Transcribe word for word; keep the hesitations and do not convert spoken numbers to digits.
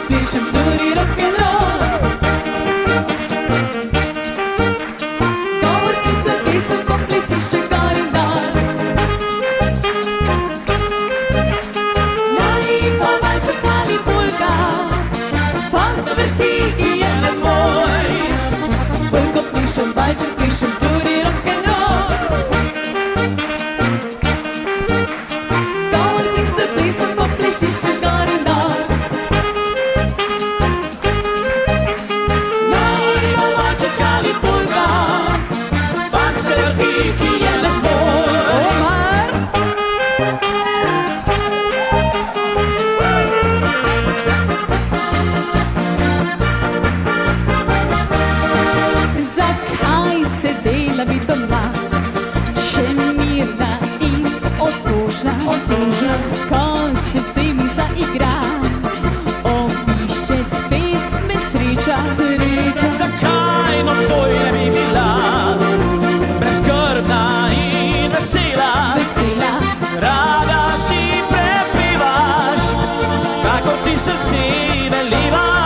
pišem tudi rock'n'roll. Govorki se pisem, po plesišče gor in dol. Naj pa valček ali polka, fakt vrti, ki je le tvoj. Polko pišem, valček pišem, tudi rock'n'roll. Govorki se pisem, po plesišče gor in dol. Naj pa valček ali polka, fakt vrti, ki je le tvoj. Omar! Zakaj se dela bi doma, še mirna in otožna, otožna, ko se vsemi zaigra, opiše spet me sreča, sreča. Zakaj nocoj ne bi bila brezskrbna in vesela? Vesela, Rada si prepevaš, kako ti srce veliva.